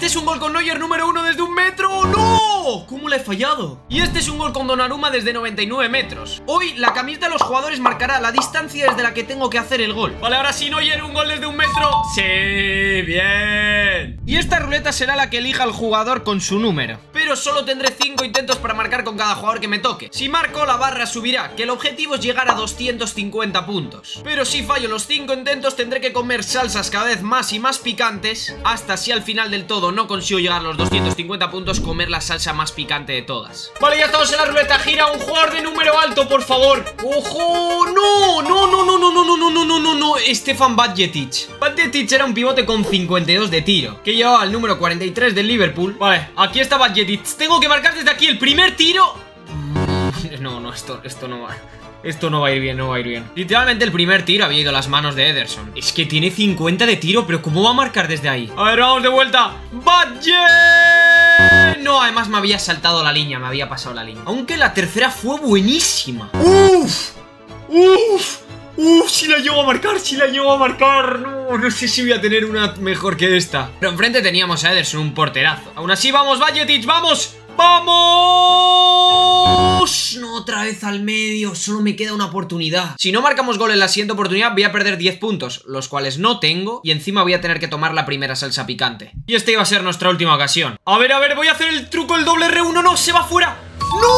este es un gol con Neuer número 1 desde 1 metro. ¡No! ¿Cómo le he fallado? Y este es un gol con Donnarumma desde 99 metros. Hoy la camiseta de los jugadores marcará la distancia desde la que tengo que hacer el gol. Vale, ahora sí, Neuer, un gol desde 1 metro. ¡Sí! ¡Bien! Y esta ruleta será la que elija el jugador con su número. Pero solo tendré 5 intentos para marcar con cada jugador que me toque. Si marco, la barra subirá, que el objetivo es llegar a 250 puntos. Pero si fallo los 5 intentos, tendré que comer salsas cada vez más y más picantes, hasta si al final del todo no consigo llegar a los 250 puntos, comer la salsa más picante de todas. Vale, ya estamos en la ruleta. Gira un jugador de número alto, por favor. ¡Ojo! ¡No! ¡No, no, no, no, no, no, no, no, no, no, no! Stefan Bajcetic. Bajcetic era un pivote con 52 de tiro, que llevaba el número 43 del Liverpool. Vale, aquí está Bajcetic. Tengo que marcar desde aquí el primer tiro. No, no, esto no va. Esto no va a ir bien, no va a ir bien. Literalmente el primer tiro había ido a las manos de Ederson. Es que tiene 50 de tiro, pero ¿cómo va a marcar desde ahí? A ver, vamos de vuelta. ¡Bajcetic! No, además me había saltado la línea, me había pasado la línea. Aunque la tercera fue buenísima. ¡Uf! ¡Uf! ¡Uf! Si la llego a marcar, si la llego a marcar. No, no sé si voy a tener una mejor que esta. Pero enfrente teníamos a Ederson, un porterazo. Aún así, vamos, Bajcetic, vamos. ¡Vamos! No, otra vez al medio. Solo me queda una oportunidad. Si no marcamos gol en la siguiente oportunidad, voy a perder 10 puntos, los cuales no tengo. Y encima voy a tener que tomar la primera salsa picante. Y esta iba a ser nuestra última ocasión. A ver, voy a hacer el truco, el doble R1. No, se va fuera. ¡No!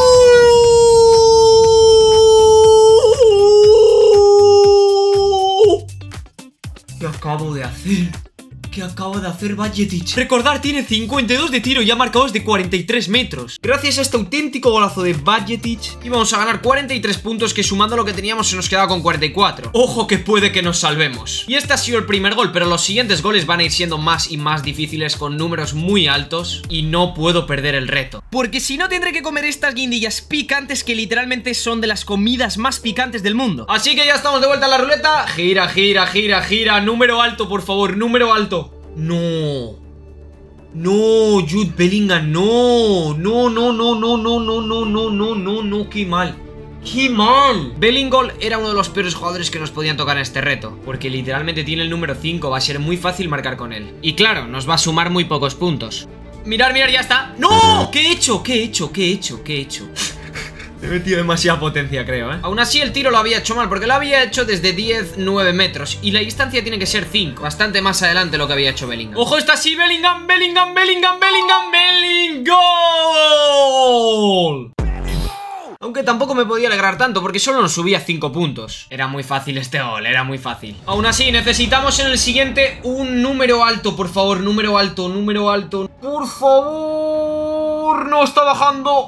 ¿Qué acabo de hacer? ¿Qué acaba de hacer Bajcetic? Recordar, tiene 52 de tiro y ha marcado desde 43 metros. Gracias a este auténtico golazo de Bajcetic íbamos a ganar 43 puntos, que sumando lo que teníamos se nos quedaba con 44. Ojo que puede que nos salvemos. Y este ha sido el primer gol, pero los siguientes goles van a ir siendo más y más difíciles, con números muy altos, y no puedo perder el reto, porque si no tendré que comer estas guindillas picantes que literalmente son de las comidas más picantes del mundo. Así que ya estamos de vuelta en la ruleta. Gira, gira, gira, gira. Número alto, por favor, número alto. No. No, Jude Bellingham, no. No, no, no, no, no, no, no, no, no, no, no, qué mal. ¡Qué mal! Bellingham era uno de los peores jugadores que nos podían tocar en este reto, porque literalmente tiene el número 5, va a ser muy fácil marcar con él. Y claro, nos va a sumar muy pocos puntos. Mirar, mirar, ya está. ¡No! ¿Qué he hecho? ¿Qué he hecho? ¿Qué he hecho? ¿Qué he hecho? He metido demasiada potencia, creo, ¿eh? Aún así el tiro lo había hecho mal, porque lo había hecho desde 10-9 metros y la distancia tiene que ser 5, bastante más adelante lo que había hecho Bellingham. ¡Ojo, está así! Bellingham, Bellingham, Bellingham, Bellingham, Bellingham. ¡Gol! Aunque tampoco me podía alegrar tanto, porque solo nos subía 5 puntos. Era muy fácil este gol, era muy fácil. Aún así, necesitamos en el siguiente un número alto, por favor. Número alto, número alto. Por favor. No está bajando.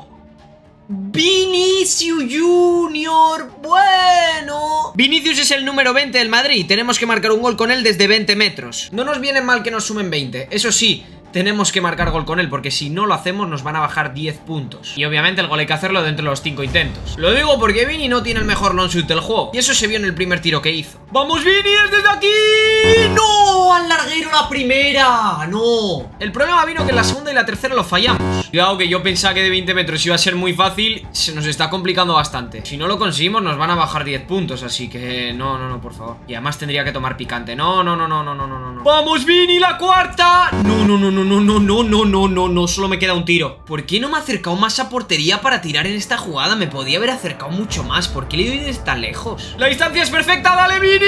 Vinicius Junior, bueno. Vinicius es el número 20 del Madrid. Tenemos que marcar un gol con él desde 20 metros. No nos viene mal que nos sumen 20. Eso sí, tenemos que marcar gol con él, porque si no lo hacemos nos van a bajar 10 puntos. Y obviamente el gol hay que hacerlo dentro de los 5 intentos. Lo digo porque Vini no tiene el mejor long shoot del juego, y eso se vio en el primer tiro que hizo. ¡Vamos, Vini, desde aquí! ¡No! ¡Al larguero la primera! ¡No! El problema vino que en la segunda y la tercera lo fallamos. Cuidado, que yo pensaba que de 20 metros iba a ser muy fácil. Se nos está complicando bastante. Si no lo conseguimos nos van a bajar 10 puntos, así que no, no, no, por favor. Y además tendría que tomar picante. No, no, no, no, no, no, no, no. ¡Vamos, Vini, la cuarta! No, no, no, no, no, no, no, no, no, no, no. Solo me queda un tiro. ¿Por qué no me he acercado más a portería para tirar en esta jugada? Me podía haber acercado mucho más. ¿Por qué le doy desde tan lejos? La distancia es perfecta, dale, Vini.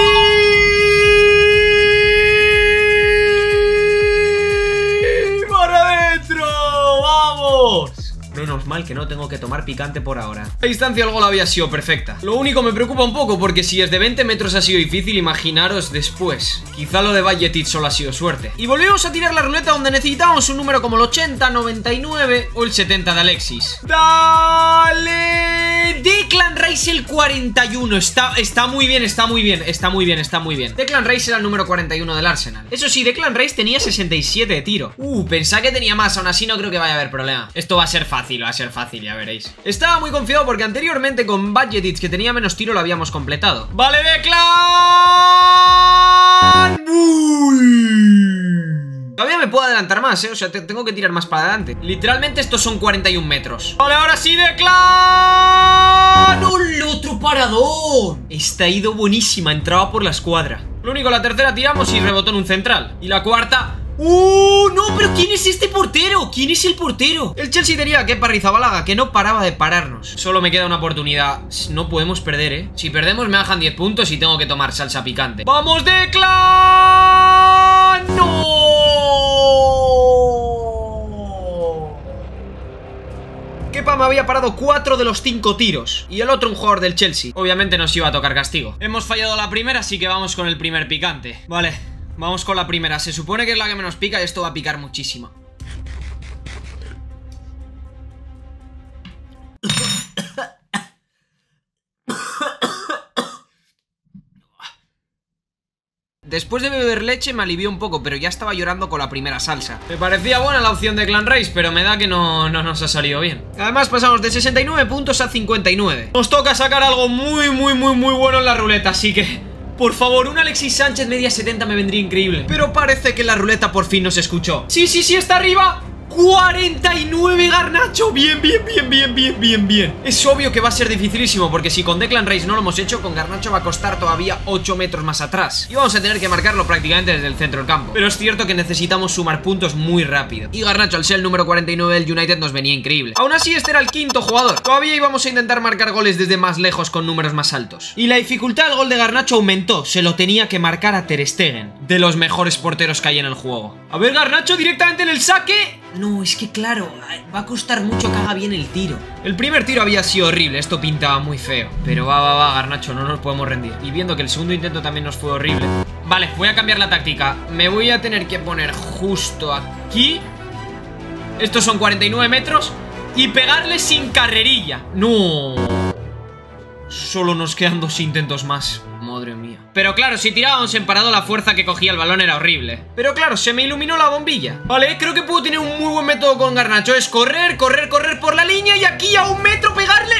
¡Para adentro! ¡Vamos! Menos mal que no tengo que tomar picante por ahora. La distancia del gol había sido perfecta. Lo único me preocupa un poco, porque si desde 20 metros ha sido difícil, imaginaros después. Quizá lo de Bajcetic solo ha sido suerte. Y volvemos a tirar la ruleta, donde necesitábamos un número como el 80, 99 o el 70 de Alexis. ¡Dale! Declan Rice el 41. Está muy bien, está muy bien, está muy bien, está muy bien. Declan Rice era el número 41 del Arsenal. Eso sí, Declan Rice tenía 67 de tiro. Pensaba que tenía más, aún así no creo que vaya a haber problema. Esto va a ser fácil. Va a ser fácil, ya veréis. Estaba muy confiado porque anteriormente con Bajcetic, que tenía menos tiro, lo habíamos completado. ¡Vale, Declan! ¡Uy! Todavía me puedo adelantar más, o sea, tengo que tirar más para adelante. Literalmente estos son 41 metros. ¡Vale, ahora sí, Declan! ¡No, el otro paradón! Esta ha ido buenísima, entraba por la escuadra. Lo único, la tercera tiramos y rebotó en un central. Y la cuarta... ¡No! ¿Pero quién portero? ¿Quién es el portero? El Chelsea tenía a Kepa Arrizabalaga, que no paraba de pararnos. Solo me queda una oportunidad. No podemos perder, ¿eh? Si perdemos me bajan 10 puntos y tengo que tomar salsa picante. ¡Vamos, Declan! ¡No! Kepa me había parado 4 de los 5 tiros. Y el otro un jugador del Chelsea. Obviamente nos iba a tocar castigo. Hemos fallado la primera, así que vamos con el primer picante. Vale, vamos con la primera. Se supone que es la que menos pica y esto va a picar muchísimo. Después de beber leche me alivió un poco, pero ya estaba llorando con la primera salsa. Me parecía buena la opción de Clan Race, pero me da que no nos ha salido bien. Además pasamos de 69 puntos a 59. Nos toca sacar algo muy bueno en la ruleta, así que... por favor, un Alexis Sánchez media 70 me vendría increíble. Pero parece que la ruleta por fin nos escuchó. Sí, está arriba. 49 Garnacho. Bien. Es obvio que va a ser dificilísimo, porque si con Declan Rice no lo hemos hecho, con Garnacho va a costar todavía 8 metros más atrás. Y vamos a tener que marcarlo prácticamente desde el centro del campo. Pero es cierto que necesitamos sumar puntos muy rápido. Y Garnacho, al ser el número 49 del United, nos venía increíble. Aún así, este era el quinto jugador. Todavía íbamos a intentar marcar goles desde más lejos con números más altos. Y la dificultad del gol de Garnacho aumentó. Se lo tenía que marcar a Ter Stegen, de los mejores porteros que hay en el juego. A ver, Garnacho directamente en el saque. No, es que claro, va a costar mucho que haga bien el tiro. El primer tiro había sido horrible, esto pintaba muy feo. Pero va, Garnacho, no nos podemos rendir. Y viendo que el segundo intento también nos fue horrible. Vale, voy a cambiar la táctica. Me voy a tener que poner justo aquí. Estos son 49 metros. Y pegarle sin carrerilla. No. Solo nos quedan 2 intentos más. Madre mía. Pero claro, si tirábamos en parado, la fuerza que cogía el balón era horrible. Pero claro, se me iluminó la bombilla. Vale, creo que puedo tener un muy buen método con Garnacho. Es correr por la línea y aquí a 1 metro pegarle.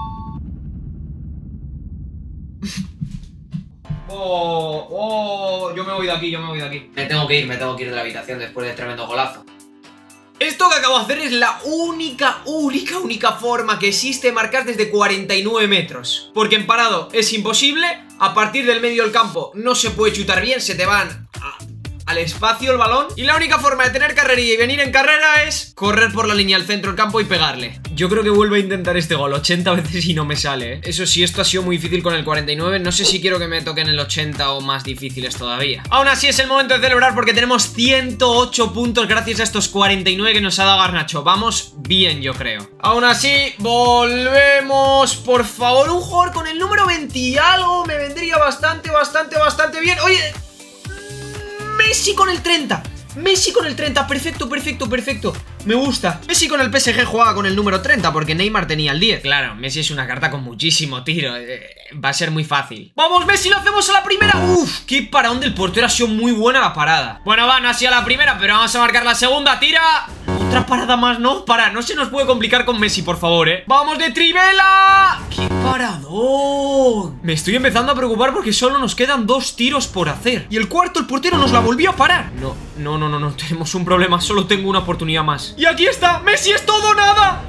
Yo me voy de aquí, Me tengo que ir de la habitación después del tremendo golazo. Esto que acabo de hacer es la única forma que existe de marcar desde 49 metros. Porque en parado es imposible. A partir del medio del campo no se puede chutar bien, se te van al espacio el balón. Y la única forma de tener carrerilla y venir en carrera es correr por la línea al centro del campo y pegarle. Yo creo que vuelvo a intentar este gol 80 veces y no me sale, ¿eh? Eso sí, esto ha sido muy difícil con el 49. No sé si quiero que me toquen el 80 o más difíciles todavía. Aún así es el momento de celebrar porque tenemos 108 puntos gracias a estos 49 que nos ha dado Garnacho. Vamos bien, yo creo. Aún así, volvemos. Por favor, un jugador con el número 20 y algo me vendría bastante bien. Oye, Messi con el 30. Perfecto. Me gusta. Messi con el PSG jugaba con el número 30 porque Neymar tenía el 10. Claro, Messi es una carta con muchísimo tiro. Va a ser muy fácil. ¡Vamos, Messi! ¡Lo hacemos a la primera! ¡Uf! ¡Qué parón del portero! Ha sido muy buena la parada. Bueno, va, no ha sido la primera, pero vamos a marcar la segunda. ¡Tira! Otra parada más, ¿no? No se nos puede complicar con Messi, por favor, ¿eh? ¡Vamos de Trivela! ¡Qué paradón! Me estoy empezando a preocupar porque solo nos quedan 2 tiros por hacer. Y el cuarto, el portero nos la volvió a parar. No. Tenemos un problema. Solo tengo una oportunidad más. ¡Y aquí está! ¡Messi es todo o nada!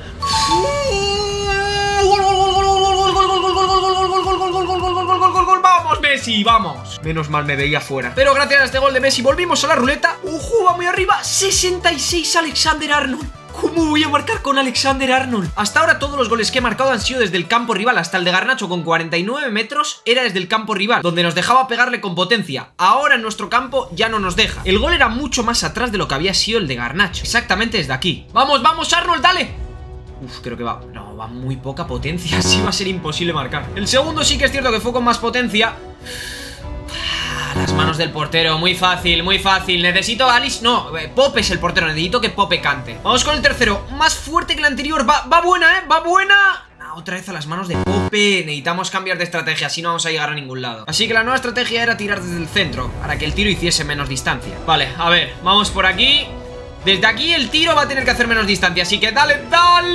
¡Vamos, Messi! ¡Vamos! Menos mal me veía fuera. Pero gracias a este gol de Messi volvimos a la ruleta. Va muy arriba. 66 Alexander Arnold. ¿Cómo voy a marcar con Alexander Arnold? Hasta ahora todos los goles que he marcado han sido desde el campo rival. Hasta el de Garnacho con 49 metros era desde el campo rival, donde nos dejaba pegarle con potencia. Ahora en nuestro campo ya no nos deja. El gol era mucho más atrás de lo que había sido el de Garnacho. Exactamente desde aquí. ¡Vamos, Arnold, dale! Creo que va... No, va muy poca potencia. Así va a ser imposible marcar. El segundo sí que es cierto que fue con más potencia. Las manos del portero, muy fácil. Necesito a Alice, no, Pope es el portero, necesito que Pope cante. Vamos con el tercero, más fuerte que el anterior. Va buena, va buena. Otra vez a las manos de Pope. Necesitamos cambiar de estrategia, así no vamos a llegar a ningún lado. Así que la nueva estrategia era tirar desde el centro, para que el tiro hiciese menos distancia. Vale, a ver, vamos por aquí. Desde aquí el tiro va a tener que hacer menos distancia, así que dale.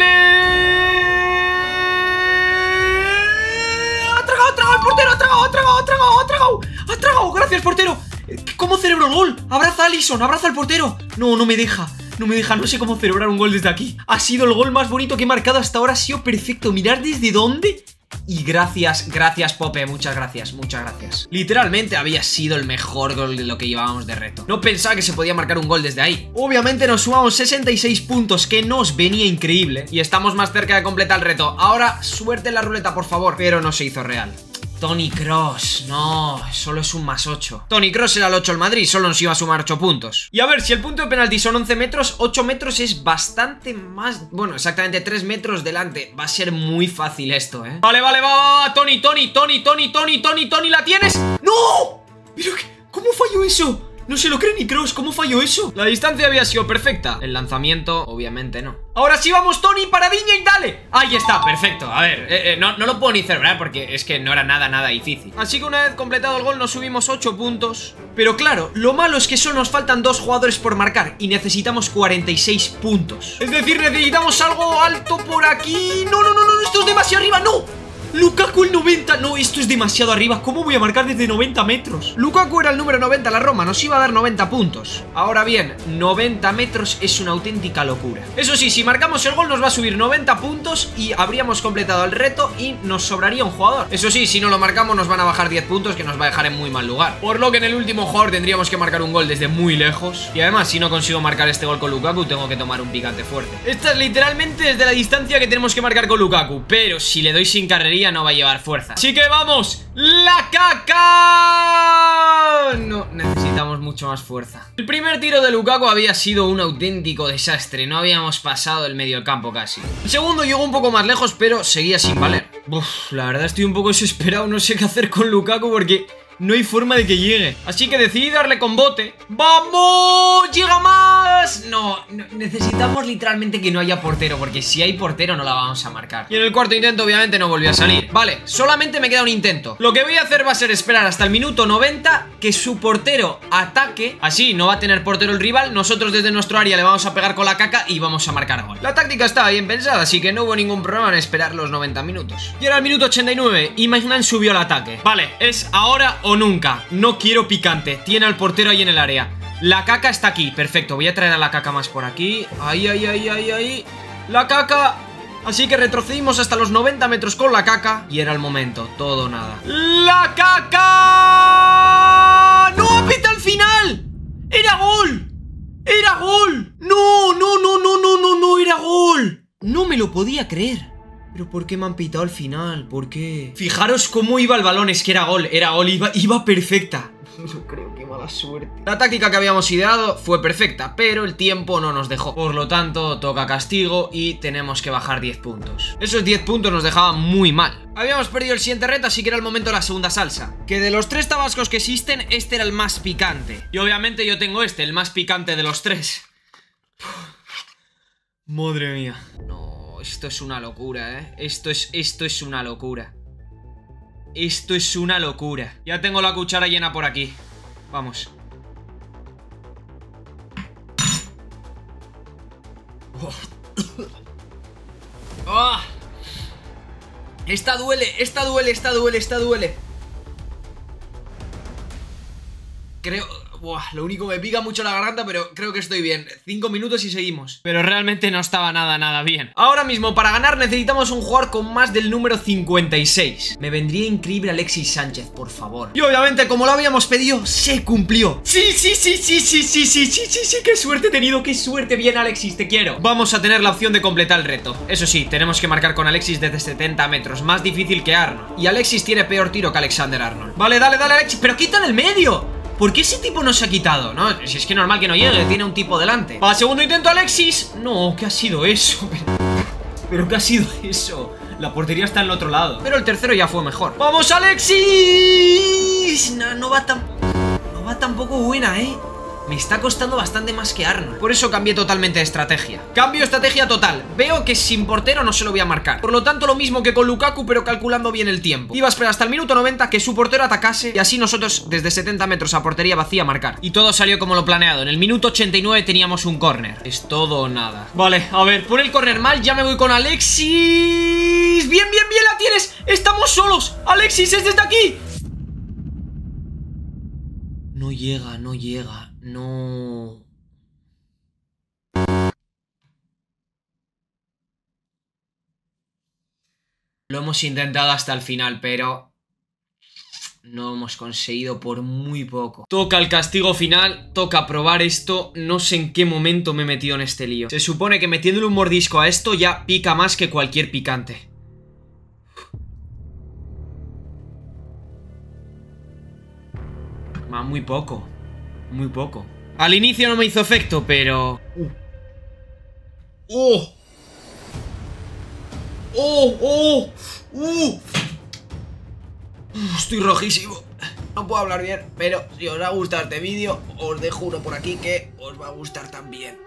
¡Ha tragado el portero! ¡Ha tragado! ¡Gracias, portero! ¿Cómo celebro el gol? ¡Abraza a Alisson! ¡Abraza al portero! No me deja. No sé cómo celebrar un gol desde aquí. Ha sido el gol más bonito que he marcado hasta ahora. Ha sido perfecto. Mirad desde dónde Y gracias, Pope, muchas gracias, muchas gracias. Literalmente había sido el mejor gol de lo que llevábamos de reto. No pensaba que se podía marcar un gol desde ahí. Obviamente nos sumamos 66 puntos, que nos venía increíble. Y estamos más cerca de completar el reto. Ahora, suerte en la ruleta, por favor. Pero no se hizo real. Toni Kroos, no, solo es un +8. Toni Kroos era el 8 al Madrid, solo nos iba a sumar 8 puntos. Y a ver, si el punto de penalti son 11 metros, 8 metros es bastante más... Bueno, exactamente 3 metros delante. Va a ser muy fácil esto, ¿eh? Vale, va, Toni, ¿la tienes? ¡No! ¿Pero qué? ¿Cómo falló eso? No se lo cree ni Kroos, ¿cómo falló eso? La distancia había sido perfecta. El lanzamiento, obviamente no. Ahora sí vamos, Toni, paradilla y dale. Ahí está, perfecto. A ver, no lo puedo ni celebrar porque es que no era nada difícil. Así que una vez completado el gol nos subimos 8 puntos. Pero claro, lo malo es que solo nos faltan 2 jugadores por marcar y necesitamos 46 puntos. Es decir, necesitamos algo alto por aquí. No, esto es demasiado arriba, no. Lukaku el 90, no, esto es demasiado arriba. ¿Cómo voy a marcar desde 90 metros? Lukaku era el número 90, la Roma, nos iba a dar 90 puntos. Ahora bien, 90 metros es una auténtica locura. Eso sí, si marcamos el gol nos va a subir 90 puntos y habríamos completado el reto y nos sobraría un jugador. Eso sí, si no lo marcamos nos van a bajar 10 puntos, que nos va a dejar en muy mal lugar. Por lo que en el último jugador tendríamos que marcar un gol desde muy lejos. Y además, si no consigo marcar este gol con Lukaku, tengo que tomar un picante fuerte. Esta es literalmente desde la distancia que tenemos que marcar con Lukaku, pero si le doy sin carrería no va a llevar fuerza. Así que vamos, ¡la caca! No, necesitamos mucho más fuerza. El primer tiro de Lukaku había sido un auténtico desastre. No habíamos pasado el medio campo casi. El segundo llegó un poco más lejos, pero seguía sin valer. Uf, la verdad estoy un poco desesperado. No sé qué hacer con Lukaku porque no hay forma de que llegue. Así que decidí darle con bote. ¡Vamos! ¡Llega más! No, necesitamos literalmente que no haya portero, porque si hay portero no la vamos a marcar. Y en el cuarto intento obviamente no volvió a salir. Vale, solamente me queda un intento. Lo que voy a hacer va a ser esperar hasta el minuto 90 que su portero ataque. Así no va a tener portero el rival. Nosotros desde nuestro área le vamos a pegar con la caca y vamos a marcar gol. La táctica estaba bien pensada, así que no hubo ningún problema en esperar los 90 minutos. Y era el minuto 89 y Maignan subió al ataque. Vale, es ahora o nunca. No quiero picante. Tiene al portero ahí en el área. La caca está aquí. Perfecto. Voy a traer a la caca más por aquí. Ahí. La caca. Así que retrocedimos hasta los 90 metros con la caca. Y era el momento. Todo o nada. ¡La caca! ¡No! ¡Pita al final! ¡Era gol! ¡Era gol! ¡No! ¡Era gol! No me lo podía creer. ¿Pero por qué me han pitado al final? ¿Por qué? Fijaros cómo iba el balón, es que era gol, iba perfecta. No creo, qué mala suerte. La táctica que habíamos ideado fue perfecta, pero el tiempo no nos dejó. Por lo tanto, toca castigo y tenemos que bajar 10 puntos. Esos 10 puntos nos dejaban muy mal. Habíamos perdido el siguiente reto, así que era el momento de la segunda salsa. Que de los 3 tabascos que existen, este era el más picante. Y obviamente yo tengo este, el más picante de los 3. Madre mía. No. Esto es una locura, ¿eh? Esto es una locura. Esto es una locura. Ya tengo la cuchara llena por aquí. Vamos. Oh. Esta duele. Creo... Buah, lo único me pica mucho la garganta, pero creo que estoy bien. 5 minutos y seguimos. Pero realmente no estaba nada bien. Ahora mismo, para ganar necesitamos un jugador con más del número 56. Me vendría increíble Alexis Sánchez, por favor. Y obviamente, como lo habíamos pedido, se cumplió. Sí, qué suerte he tenido, qué suerte. Bien, Alexis, te quiero. Vamos a tener la opción de completar el reto. Eso sí, tenemos que marcar con Alexis desde 70 metros. Más difícil que Arnold. Y Alexis tiene peor tiro que Alexander Arnold. Vale, dale, Alexis. Pero quita en el medio. ¿Por qué ese tipo no se ha quitado? No, si es que normal que no llegue, tiene un tipo delante. Va, segundo intento, Alexis. No, ¿qué ha sido eso? ¿Pero qué ha sido eso? La portería está en el otro lado. Pero el tercero ya fue mejor. ¡Vamos, Alexis! No va tampoco buena, ¿eh? Me está costando bastante más que Arnold. Por eso cambié totalmente de estrategia. Cambio de estrategia total. Veo que sin portero no se lo voy a marcar. Por lo tanto, lo mismo que con Lukaku, pero calculando bien el tiempo. Iba a esperar hasta el minuto 90 que su portero atacase y así nosotros desde 70 metros a portería vacía marcar. Y todo salió como lo planeado. En el minuto 89 teníamos un córner. Es todo o nada. Vale, a ver, por el córner mal, ya me voy con Alexis. Bien, la tienes. Estamos solos. Alexis, es desde aquí. No llega. No. Lo hemos intentado hasta el final, pero no hemos conseguido por muy poco. Toca el castigo final, toca probar esto. No sé en qué momento me he metido en este lío. Se supone que metiéndole un mordisco a esto ya pica más que cualquier picante. Muy poco. Muy poco. Al inicio no me hizo efecto, pero... ¡Oh! ¡Oh! ¡Oh! Estoy rojísimo. No puedo hablar bien, pero si os ha gustado este vídeo, os dejo uno por aquí que os va a gustar también.